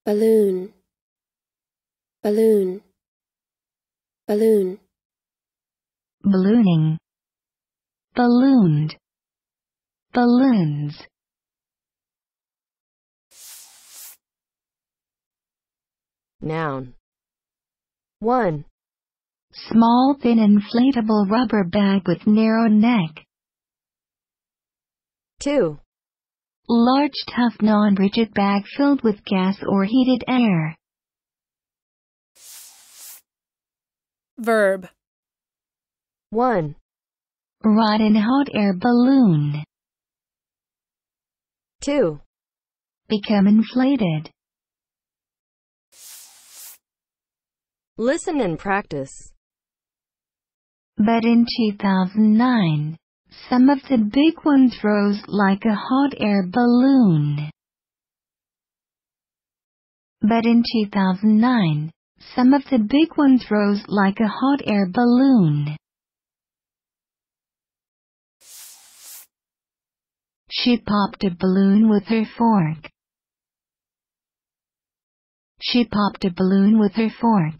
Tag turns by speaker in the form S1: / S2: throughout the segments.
S1: balloon, balloon, balloon.
S2: Ballooning, ballooned, balloons.
S3: Noun. 1.
S2: Small thin inflatable rubber bag with narrow neck.
S3: 2.
S2: Large tough non-rigid bag filled with gas or heated air.
S1: Verb.
S3: 1.
S2: Ride in hot air balloon.
S3: 2.
S2: Become inflated.
S3: Listen and practice.
S2: But in 2009, some of the big ones rose like a hot air balloon. But in 2009, some of the big ones rose like a hot air balloon. She popped a balloon with her fork. She popped a balloon with her fork.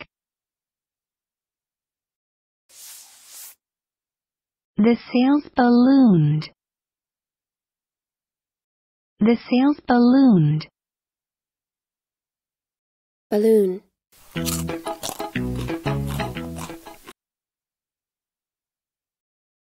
S2: The sails ballooned. The sails ballooned.
S1: Balloon.